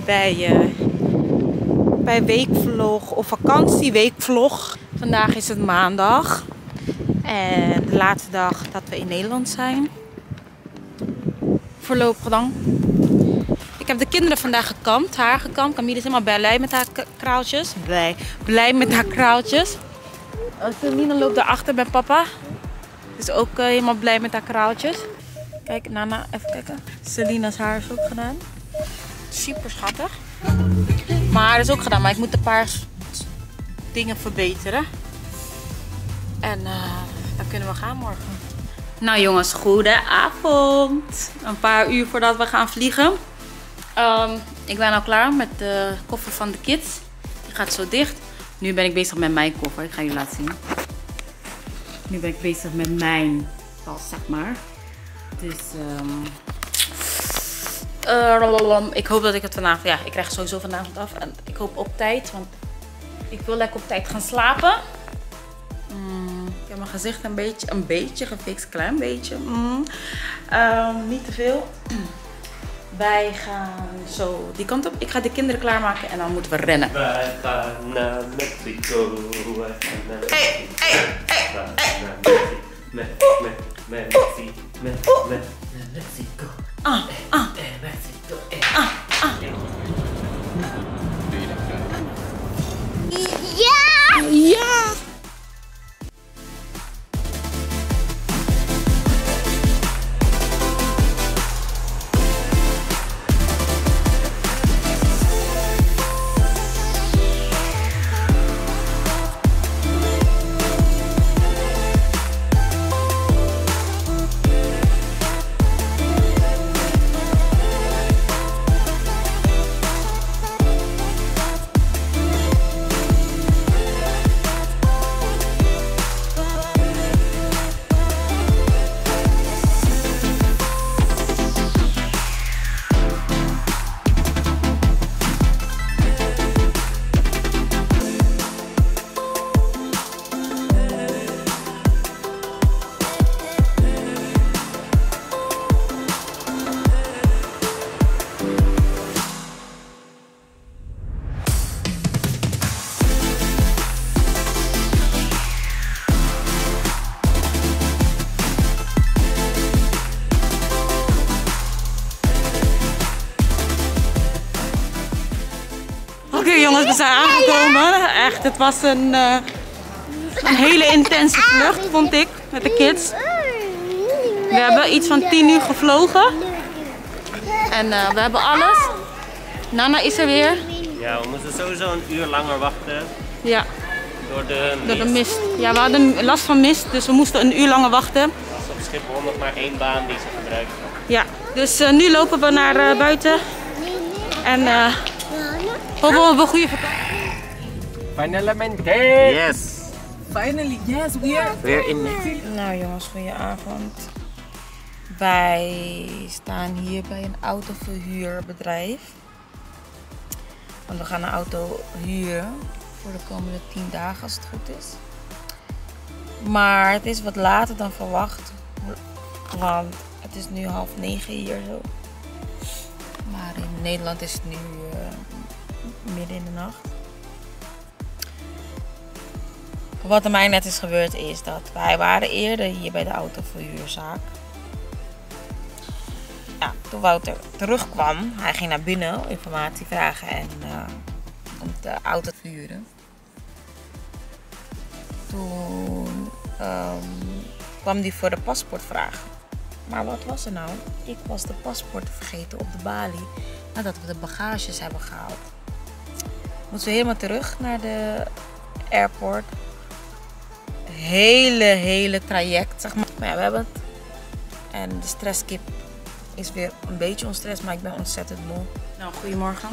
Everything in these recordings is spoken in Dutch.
bij weekvlog of vakantieweekvlog. Vandaag is het maandag en de laatste dag dat we in Nederland zijn. Voorlopig dan. Ik heb de kinderen vandaag gekamd, haar gekamd. Camille is helemaal blij met haar kraaltjes. Blij met haar kraaltjes. Selina loopt daarachter bij papa. Is ook helemaal blij met haar kraaltjes. Kijk, Nana, even kijken. Selina's haar is ook gedaan. Super schattig. Maar haar is ook gedaan, maar ik moet een paar dingen verbeteren. En dan kunnen we gaan morgen. Nou jongens, goedenavond. Een paar uur voordat we gaan vliegen. Ik ben al klaar met de koffer van de kids. Die gaat zo dicht. Nu ben ik bezig met mijn koffer. Ik ga jullie laten zien. Nu ben ik bezig met mijn tas, zeg maar. Dus ik hoop dat ik het vanavond... Ja, ik krijg het sowieso vanavond af. En ik hoop op tijd, want ik wil lekker op tijd gaan slapen. Ik heb mijn gezicht een beetje gefixt. Klein beetje. Niet te veel. Wij gaan zo die kant op. Ik ga de kinderen klaarmaken en dan moeten we rennen. Wij gaan naar Mexico. Hey. Mexico. Ja! Oké jongens, we zijn aangekomen. Echt, het was een hele intense vlucht, vond ik, met de kids. We hebben iets van 10 uur gevlogen. En we hebben alles. Nana is er weer. Ja, we moesten sowieso een uur langer wachten. Ja. Door de mist. Ja, we hadden last van mist, dus we moesten een uur langer wachten. Er was op Schiphol nog maar 1 baan die ze gebruikten. Ja, dus nu lopen we naar buiten. En hopen we een goede vakantie. Finalmente! Yes! Finally, yes, Weer in Mexico. Nou jongens, goedenavond. Wij staan hier bij een autoverhuurbedrijf. Want we gaan een auto huren voor de komende 10 dagen als het goed is. Maar het is wat later dan verwacht. Want het is nu 8:30 hier zo. Maar in Nederland is het nu midden in de nacht. Wat er mij net is gebeurd is dat wij waren eerder hier bij de autoverhuurzaak. Ja, toen Wouter terugkwam, hij ging naar binnen informatie vragen en om de auto te huren. Toen kwam hij voor de paspoort vragen. Maar wat was er nou? Ik was de paspoort vergeten op de balie nadat we de bagages hebben gehaald. Moeten we helemaal terug naar de airport. Hele traject, zeg maar. Maar ja, we hebben het. En de stresskip is weer een beetje onstress, maar ik ben ontzettend moe. Nou, goedemorgen.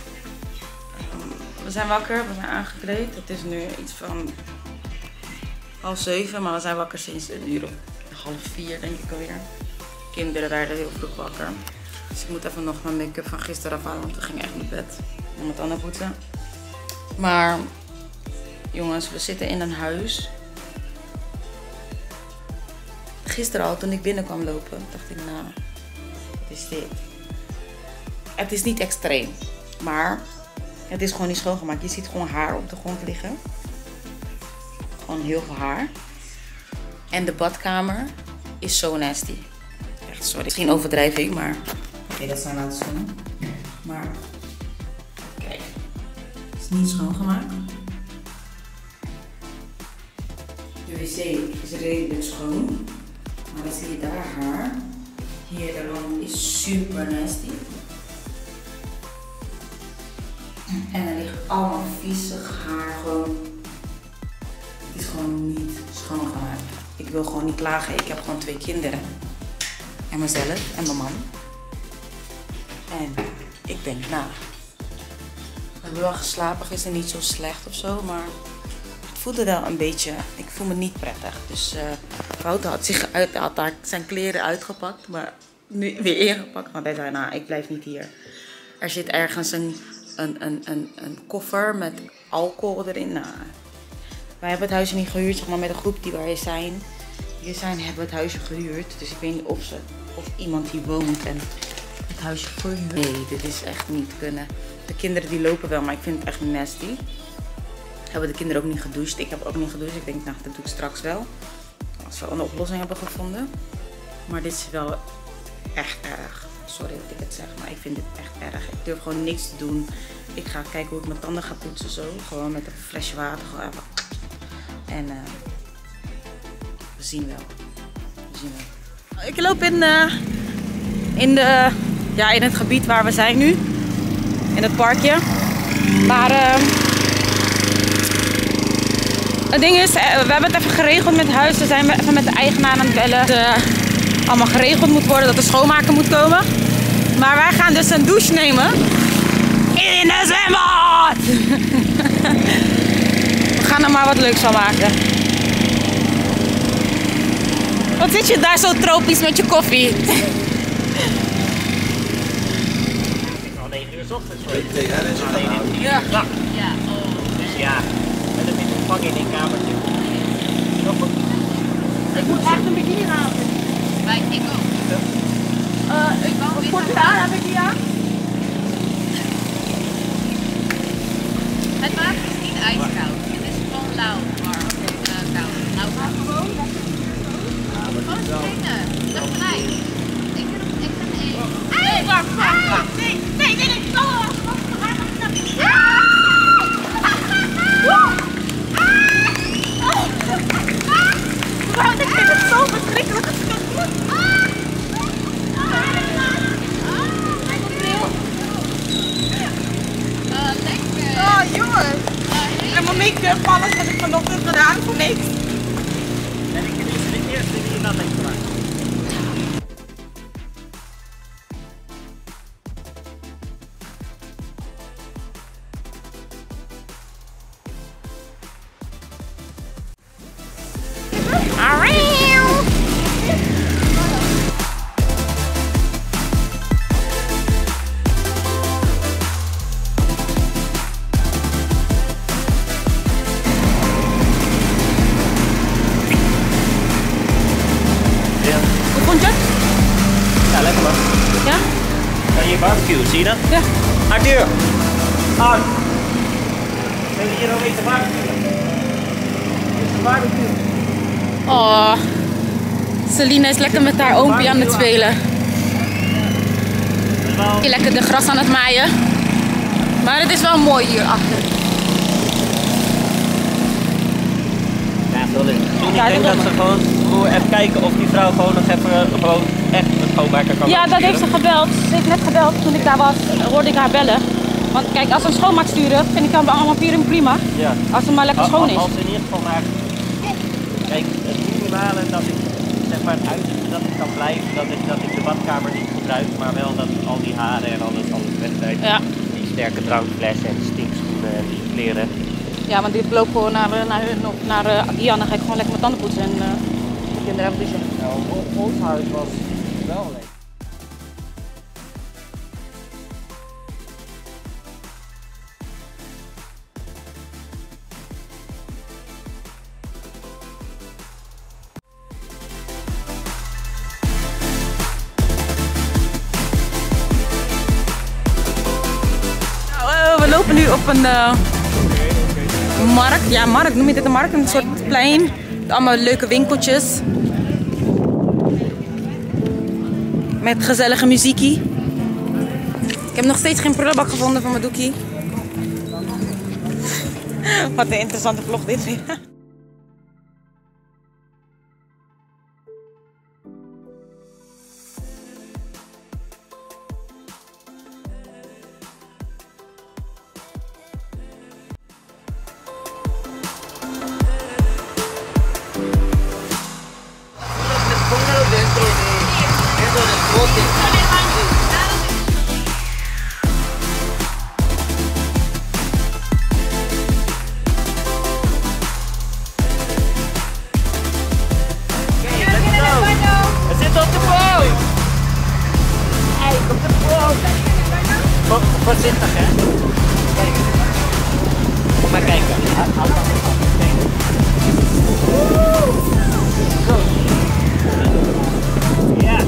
We zijn wakker, we zijn aangekleed. Het is nu iets van 6:30, maar we zijn wakker sinds 3:30, denk ik alweer. Kinderen werden heel vroeg wakker. Dus ik moet even nog mijn make-up van gisteren afhalen, want we gingen echt naar bed. Om het tanden poetsen. Maar jongens, we zitten in een huis. Gisteren al, toen ik binnen kwam lopen, dacht ik, nou, wat is dit? Het is niet extreem. Maar het is gewoon niet schoongemaakt. Je ziet gewoon haar op de grond liggen. Gewoon heel veel haar. En de badkamer is zo nasty. Echt, sorry. Misschien overdrijf ik, maar... Oké, dat zijn laten schoenen. Maar... Kijk. Het is niet schoongemaakt. De wc is redelijk schoon. Maar dan zie je daar haar. Hier de rand is super nasty. En er ligt allemaal viezig haar gewoon. Het is gewoon niet schoongemaakt. Ik wil gewoon niet klagen. Ik heb gewoon 2 kinderen. En mezelf en mijn man. En ik denk, nou, we hebben wel geslapen. Is er niet zo slecht of zo, maar het voelde wel een beetje. Ik voel me niet prettig. Dus Wouter had daar zijn kleren uitgepakt, maar nu weer ingepakt. Want hij zei, nou, ik blijf niet hier. Er zit ergens een koffer met alcohol erin. Nou, wij hebben het huisje niet gehuurd, zeg maar, met de groep die wij zijn. Hier zijn, hebben we het huisje gehuurd. Dus ik weet niet of iemand hier woont en het huisje verhuurt. Nee, dit is echt niet kunnen. De kinderen die lopen wel, maar ik vind het echt nasty. Hebben de kinderen ook niet gedoucht. Ik heb ook niet gedoucht. Ik denk, nou, dat doe ik straks wel. Als we een oplossing hebben gevonden. Maar dit is wel echt erg. Sorry dat ik het zeg, maar ik vind dit echt erg. Ik durf gewoon niks te doen. Ik ga kijken hoe ik mijn tanden ga poetsen zo. Gewoon met een flesje water. Gewoon even. En we zien wel. We zien wel. Ik loop in het gebied waar we zijn nu. In het parkje. Maar het ding is, we hebben het even geregeld met het huis. We zijn even met de eigenaar aan het bellen. Dat het allemaal geregeld moet worden, dat de schoonmaker moet komen. Maar wij gaan dus een douche nemen. In de zwembad! We gaan er maar wat leuks van maken. Wat zit je daar zo tropisch met je koffie? Al 9 uur 's ochtends voor je. Ja. Ja. Dus ja, met een beetje vervanging in een kamertje. Ik moet echt een bikini halen. Maar ik ook. Een korte haar heb ik hier. Het water is niet ijskoud. Het is gewoon lauw, warm. Koud. Nou, gewoon. Gewoon springen. Tegelijk. Ik ben één. Nee, wacht. Nee. Waarom ik vind het zo verschrikkelijk. Lekker. Oh jongens. En mijn make-up, alles wat ik vanochtend gedaan voor niks. En ik ben de eerste die dat heeft gemaakt. Ja, lekker man. Ja? En je barbecue, zie je dat? Ja. Arthur! Aan! Wil je hier ook eten barbecue? Dit is een barbecue. Oh, Celine is lekker met haar oompje aan het spelen. Hier lekker de gras aan het maaien. Maar het is wel mooi hier achter. Ja, heel leuk. Ja, Ik denk dat ze gewoon even kijken of die vrouw gewoon nog even echt een schoonmaker kan. Ja, dat heeft ze gebeld. Ze heeft net gebeld toen ik daar was, hoorde ik haar bellen. Want kijk, als ze een schoonmaak sturen, vind ik dan allemaal prima. Ja. Als het maar lekker schoon is. Als ze in ieder geval maar... Kijk, het minimale dat ik zeg maar het uiterste dat ik kan blijven, dat ik de badkamer niet gebruik, maar wel dat al die haren en alles weg zijn. Ja. Die sterke drankflessen en stinkschoenen en die kleren. Ja, want ik loop gewoon naar hun of naar Diana, dan ga ik gewoon lekker mijn tanden poetsen en de kinderen even douchen. Nou, ons huis was wel leuk. nu op een markt. Ja, markt. Noem je dit een markt? Een soort plein. Allemaal leuke winkeltjes. Met gezellige muziekie. Ik heb nog steeds geen prullenbak gevonden voor mijn doekie. Wat een interessante vlog dit weer. Voorzichtig, hè? Kijk. Maar kijken. Zo. Ja.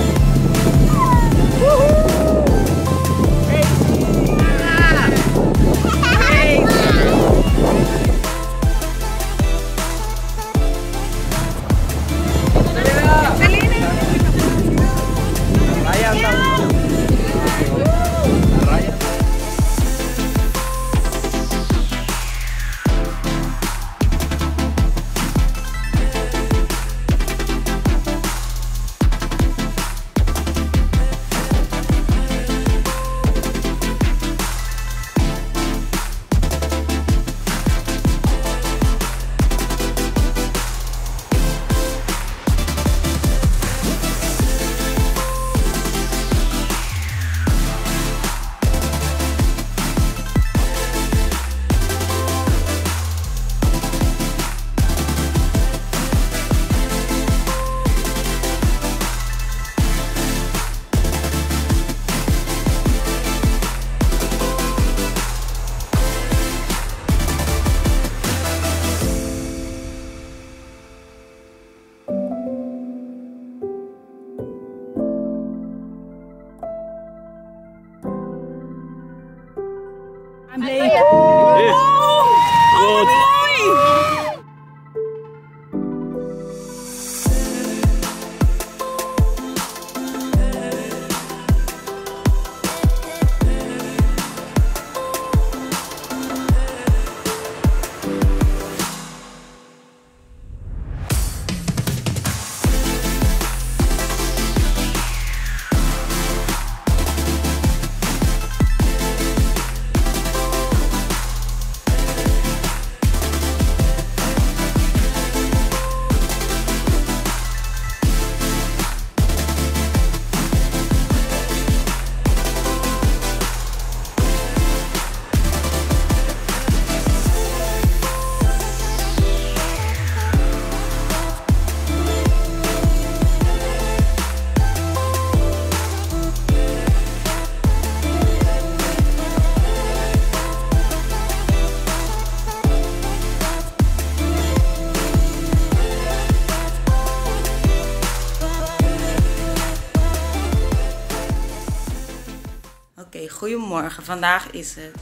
Goedemorgen, vandaag is het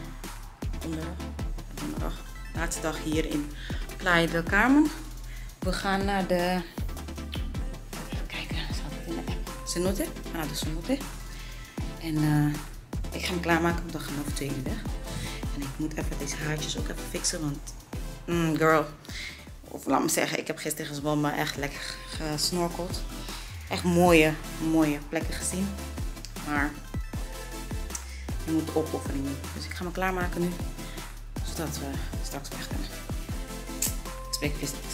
donderdag, laatste dag hier in Playa del Carmen. We gaan naar de, even kijken, staat het in de app? Cenote, de Cenote. En ik ga me klaarmaken, want dan gaan we over 2 uur weg. En ik moet even deze haartjes ook even fixen, want girl, of laat me zeggen, ik heb gisteren gezwommen, maar echt lekker gesnorkeld. Echt mooie plekken gezien, maar je moet de opoffering doen. Dus ik ga me klaarmaken nu, zodat we straks weg kunnen. Ik spreek vist niks.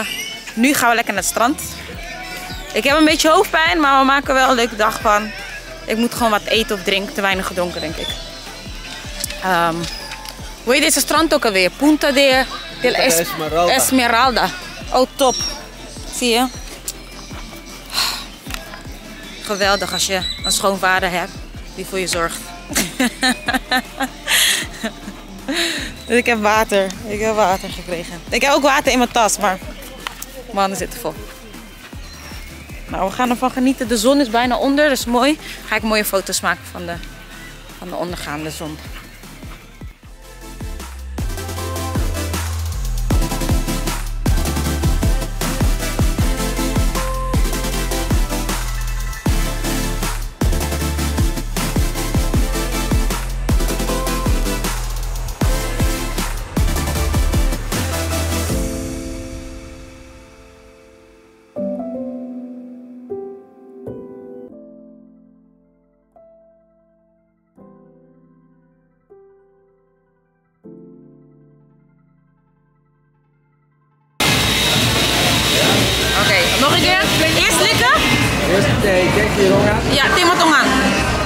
nu gaan we lekker naar het strand. Ik heb een beetje hoofdpijn, maar we maken wel een leuke dag van. Ik moet gewoon wat eten of drinken. Te weinig gedronken, denk ik. Hoe heet deze strand ook alweer? Punta de Esmeralda. Oh, top. Zie je? Geweldig als je een schoonvader hebt die voor je zorgt. Dus ik heb water. Ik heb water gekregen. Ik heb ook water in mijn tas, maar mijn handen zitten vol. Nou, we gaan ervan genieten. De zon is bijna onder, dat is mooi. Ga ik mooie foto's maken van de ondergaande zon. Nog een keer? Eerst likken? Eerst kijk je rong aan. Ja, timmer tong aan.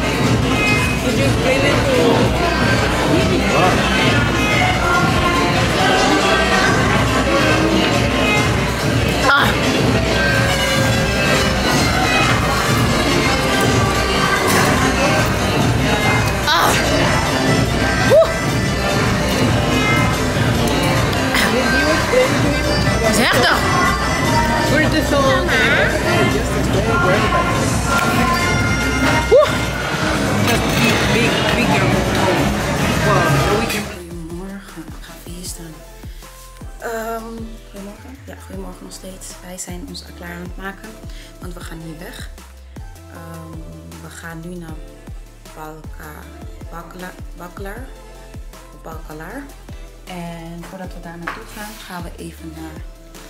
Dat is heftig. Goedemorgen, ik ga even hier staan. Goedemorgen. Ja, goedemorgen nog steeds. Wij zijn ons klaar aan het maken, want we gaan hier weg. We gaan nu naar Bacalar. En voordat we daar naartoe gaan, gaan we even naar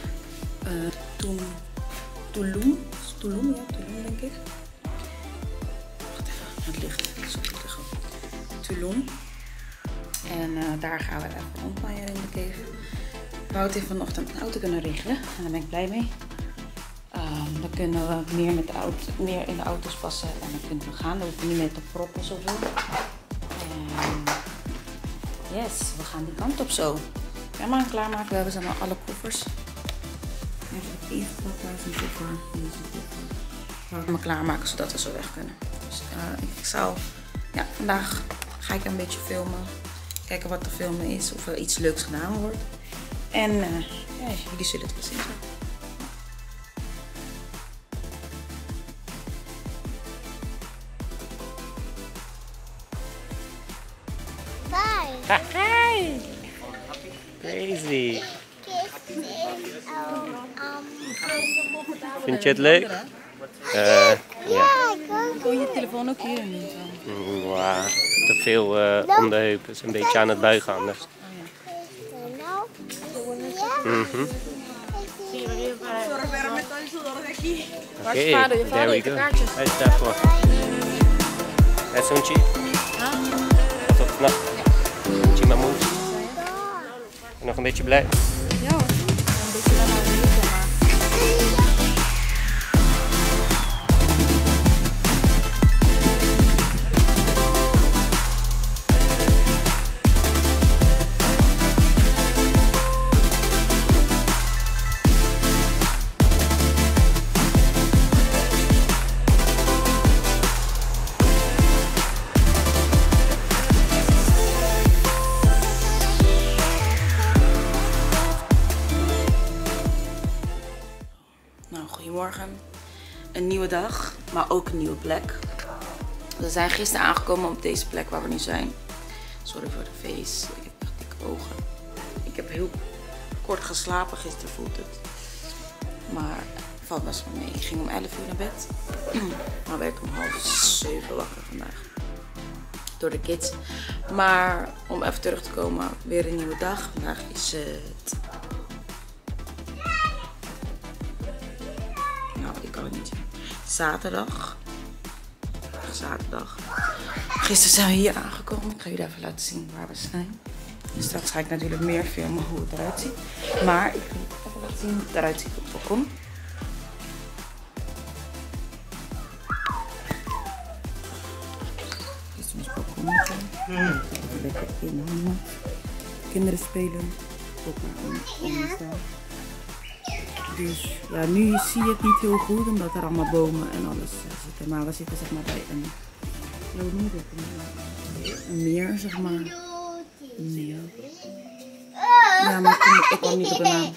Tulum, denk ik. Wacht even, het licht. Tulum. En daar gaan we even rondwaaien in de cave. Wout heeft vanochtend een auto kunnen regelen en daar ben ik blij mee. Dan kunnen we meer in de auto's passen en dan kunnen we gaan. Dan hoeven we niet meer te proppen zoveel. En yes, we gaan die kant op zo. Ga maar klaarmaken. We hebben zeg maar alle koffers. Even het eetblad, daar is een koffer. Hier is een koffer. We gaan me klaarmaken zodat we zo weg kunnen. Dus vandaag ga ik een beetje filmen. Kijken wat te filmen is, of er iets leuks gedaan wordt. En jullie zullen het wel zien. Bye. Hi. Crazy. Vind je het leuk? Ja. Gooi je telefoon ook hier in? Wow, te veel om de heup. Het is een beetje aan het buigen anders. Oké, there we go. Hij is daarvoor. Het is een chi. Tot nacht. Chi mamoes. Nog een beetje blij. Ja, een beetje wel naar beneden, maar... Goedemorgen, een nieuwe dag, maar ook een nieuwe plek. We zijn gisteren aangekomen op deze plek waar we nu zijn. Sorry voor de face, ik heb echt dikke ogen. Ik heb heel kort geslapen, gisteren voelt het. Maar het valt best wel mee. Ik ging om 11 uur naar bed, maar werd om 6:30 wakker vandaag. Door de kids. Maar om even terug te komen, weer een nieuwe dag. Vandaag is het... ik kan het niet zien. Zaterdag. Gisteren zijn we hier aangekomen. Ik ga jullie even laten zien waar we zijn. En straks ga ik natuurlijk meer filmen hoe het eruit ziet. Maar ik wil even laten zien hoe het eruit ziet op het balkon. Dit is ons balkonnetje. Lekker in hangen. Kinderen spelen. Dus ja, nu zie je het niet heel goed omdat er allemaal bomen en alles zitten. Maar we zitten zeg maar bij een meer, zeg maar. Een meer. Ja, maar ik kwam niet op de naam.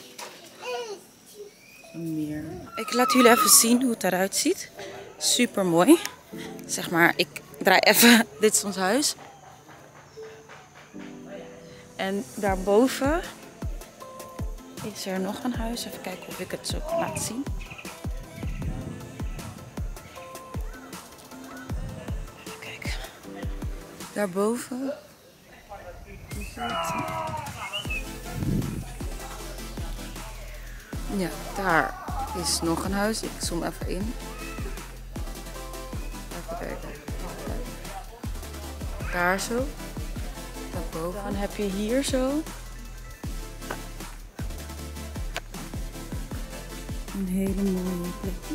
Een meer. Ik laat jullie even zien hoe het eruit ziet. Super mooi. Zeg maar, ik draai even. Dit is ons huis. En daarboven is er nog een huis. Even kijken of ik het zo kan laten zien. Even kijken. Daarboven. Ja, daar is nog een huis. Ik zoom even in. Even kijken. Daar zo. Daarboven. Dan heb je hier zo een hele mooie plekje.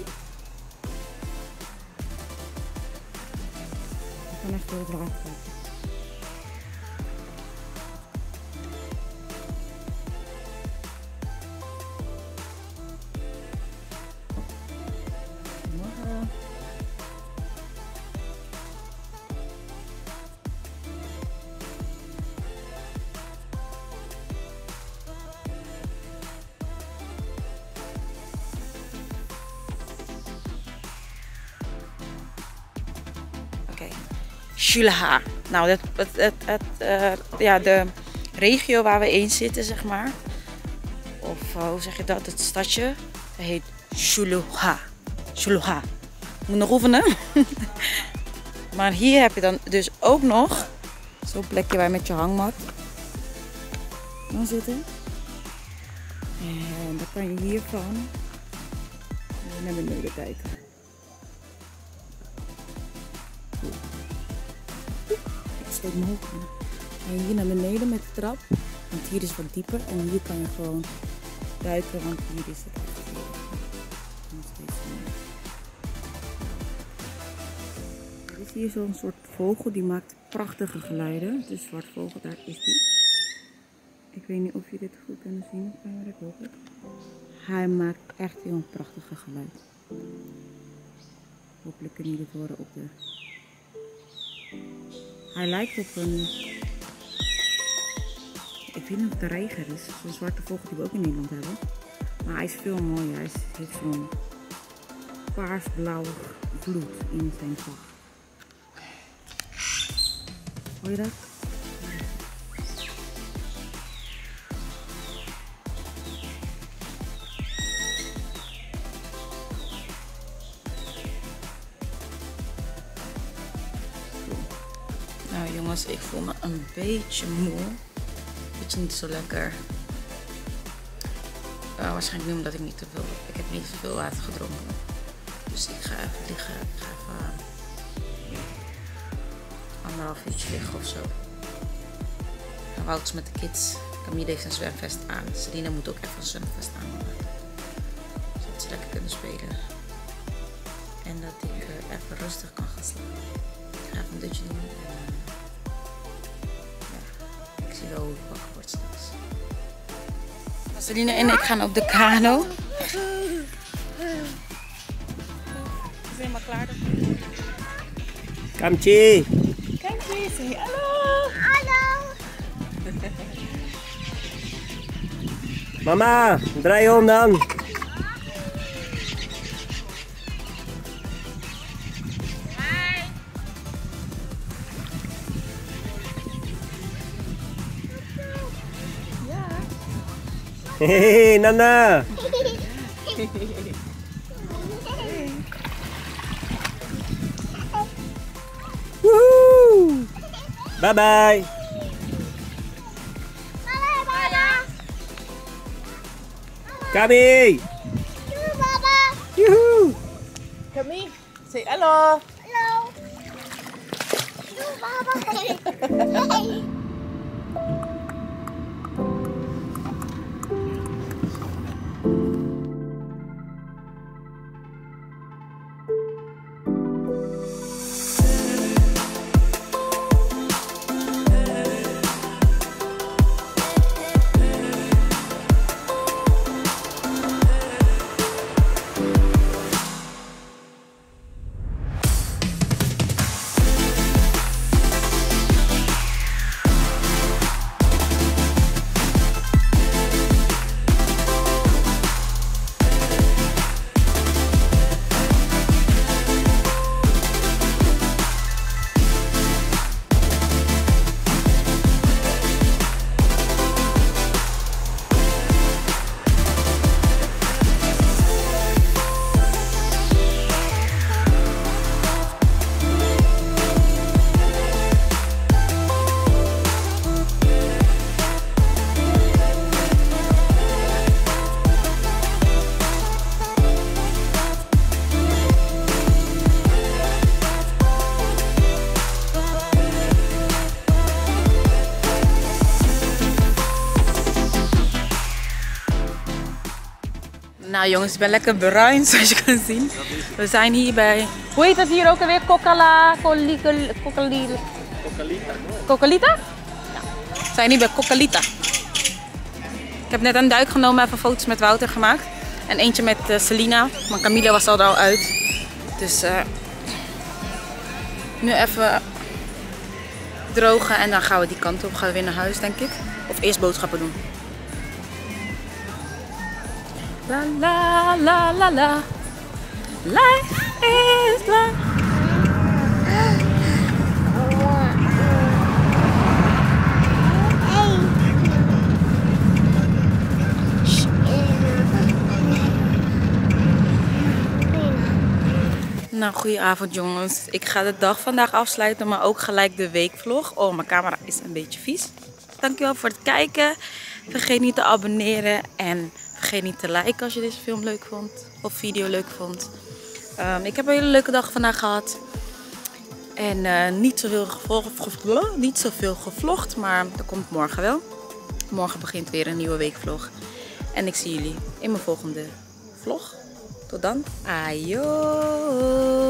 Ik kan echt overal kijken. Shulaha. Nou, ja, de regio waar we in zitten, zeg maar. Of hoe zeg je dat? Het stadje. Dat heet Shulaha. Shulaha. Ik moet nog oefenen. Maar hier heb je dan dus ook nog zo'n plekje waar je met je hangmat kan zitten. En dan kan je hiervan naar beneden kijken. Steek me hoog. En hier naar beneden met de trap, want hier is wat dieper en hier kan je gewoon duiken, want hier is het echt er is hier zo'n soort vogel die maakt prachtige geluiden. De zwartvogel, daar is die. Ik weet niet of je dit goed kan zien, ik hoop het. Hij maakt echt heel prachtige geluid. Hopelijk kun je dit horen op de... Hij lijkt op een... Ik weet niet of het een reiger is. Zo'n zwarte vogel die we ook in Nederland hebben. Maar hij is veel mooier. Hij heeft zo'n paarsblauw bloed in zijn vacht. Hoor je dat? Nou jongens, ik voel me een beetje moe. Beetje niet zo lekker. Waarschijnlijk nu omdat ik niet te veel... Ik heb niet te veel water gedronken. Dus ik ga even liggen. Ik ga even 1,5 uurtje liggen of zo. En Wout is met de kids. Camille heeft een zwemvest aan. Selina moet ook even een zwemvest aan. Zodat ze lekker kunnen spelen. En dat ik even rustig kan gaan slapen. Ik ga even een dutje doen. Ik zie wel hoe ik wakker word straks. Selina en ik gaan op de kano. We zijn helemaal klaar. Kamchi! Kamchi, zeg hallo! Hallo! Mama, draai om dan! Hey, Nana! Woohoo! Bye bye! Kami! Yoo-hoo! Kami, say hello! Hello! Baba! Nou jongens, ik ben lekker bruin zoals je kan zien. We zijn hier bij, hoe heet dat hier ook alweer? Cocalita? Ja. We zijn hier bij Cocalita. Ik heb net een duik genomen, even foto's met Wouter gemaakt. En eentje met Selina, maar Camilla was er al uit. Dus nu even drogen en dan gaan we die kant op. Gaan we weer naar huis denk ik. Of eerst boodschappen doen. La la la la la. Life is life. Nou, goedenavond jongens. Ik ga de dag vandaag afsluiten, maar ook gelijk de weekvlog. Oh, mijn camera is een beetje vies. Dankjewel voor het kijken. Vergeet niet te abonneren en vergeet niet te liken als je deze film leuk vond of video leuk vond. Ik heb een hele leuke dag vandaag gehad. En niet zoveel gevlogd, maar dat komt morgen wel. Morgen begint weer een nieuwe weekvlog. En ik zie jullie in mijn volgende vlog. Tot dan. Ajo.